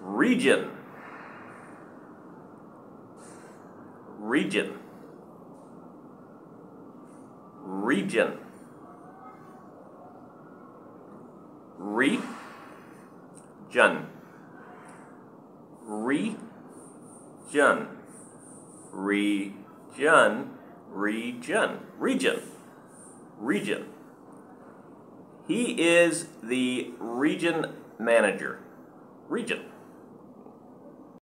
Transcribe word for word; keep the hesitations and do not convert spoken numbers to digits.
region, region, region, re, jun, region, region, region, region, region. He is the region manager. Region.